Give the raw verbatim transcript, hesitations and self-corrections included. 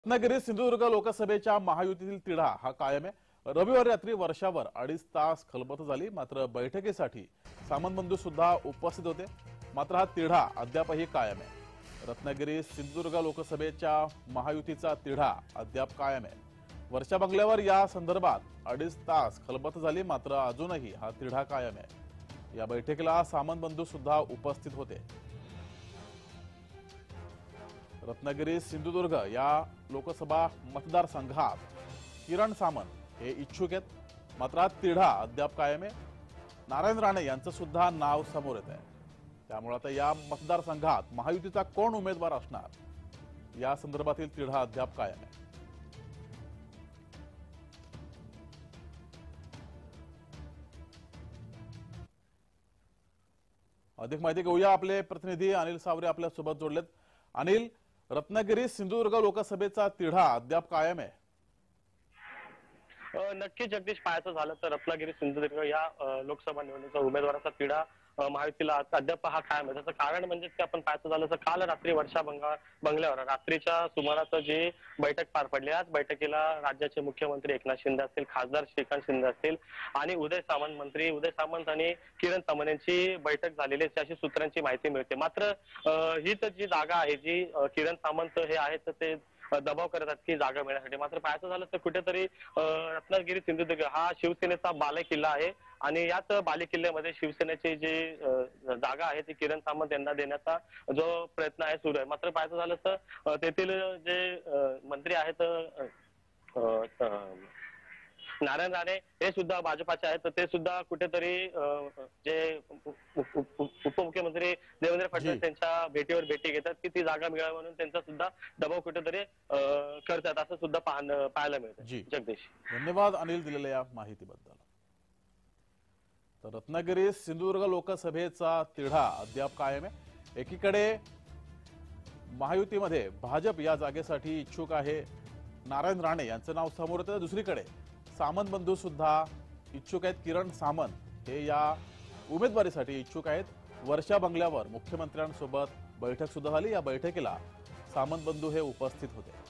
रत्नागिरी सिंधुदुर्ग लोकसभेच्या महायुतीतील तिढा हा कायम आहे। रविवारी रात्री वर्षावर अडीच तास खलबत झाली, मात्र बैठकीसाठी सामंत बंधू सुद्धा उपस्थित होते। मात्र हा तिढा अद्यापही कायम आहे। रत्नागिरी सिंधुदुर्ग लोकसभेच्या महायुतीचा तिढा अद्याप कायम आहे। वर्षा बंगल्यावर या संदर्भात अडीच तास खलबत झाली, मात्र अजूनही हा तिढा कायम आहे। या बैठकीला सामंत बंधू सुद्धा उपस्थित होते। रत्नागिरी सिंधुदुर्ग या लोकसभा मतदारसंघात किरण सामंत हे इच्छुक आहेत, मात्र हा तिढा अद्याप कायम आहे। नारायण राणे यांचं सुद्धा नाव समोर येत आहे। त्यामुळे आता या मतदारसंघात महायुतीचा कोण उमेदवार असणार या संदर्भातील तिढा अद्याप कायम आहे। अधिक माहिती घेऊया, आपले प्रतिनिधी अनिल सावरे आपल्या सोबत जोडलेत। अनिल, रत्नागिरी सिंधुदुर्ग लोकसभेचा तिढा अद्याप कायम आहे। नक्की जगदीश, पाहायचं झालं तर रत्नागिरी सिंधुदुर्ग या लोकसभा निवडणुकीचा उमेदवाराचा तिढा महायुतीला अद्याप हा कायम आहे। त्याचं कारण म्हणजे की आपण पाहायचं झालं तर काल रात्री वर्षा बंगला बंगल्यावर रात्रीच्या सुमारास जी बैठक पार पडली। आज बैठकीला राज्याचे मुख्यमंत्री एकनाथ शिंदे असतील, खासदार श्रीकांत शिंदे असतील आणि उदय सामंत मंत्री उदय सामंत आणि किरण सामंत यांची बैठक झालेली आहे अशी सूत्रांची माहिती मिळते। मात्र ही तर जी जागा आहे, जी किरण सामंत हे आहेत ते दबाव करतात की जागा मिळण्यासाठी। मात्र पाहायचं झालं तर कुठेतरी रत्नागिरी सिंधुदुर्ग हा शिवसेनेचा बालेकिल्ला आहे आणि याच बालेकिल्ल्यामध्ये शिवसेनेची जी जागा आहे ती किरण सामंत यांना देण्याचा जो प्रयत्न आहे सुरू आहे। मात्र पाहायचं झालं तर तेथील जे मंत्री आहेत नारायण राणे हे सुद्धा भाजपाचे आहेत, तर ते सुद्धा कुठेतरी जे उपमुख्यमंत्री देवेंद्र फडणवीस यांच्या भेटीवर भेटी घेतात की ती जागा मिळावी म्हणून त्यांचा सुद्धा दबाव कुठेतरी करतात, असं सुद्धा पाहायला मिळतं। जगदीश, धन्यवाद अनिल दिलेल्या या माहितीबद्दल। तर रत्नागिरी सिंधुदुर्ग लोकसभेचा तिढा अद्याप कायम आहे। एकीकडे महायुतीमध्ये भाजप या जागेसाठी इच्छुक आहे, नारायण राणे यांचं नाव समोर येतं। दुसरीकडे सामंत बंधू सुद्धा इच्छुक आहेत, किरण सामंत हे या उमेदवारीसाठी इच्छुक आहेत। वर्षा बंगल्यावर मुख्यमंत्र्यांसोबत बैठक सुद्धा झाली। या बैठकीला सामंत बंधू हे उपस्थित होते।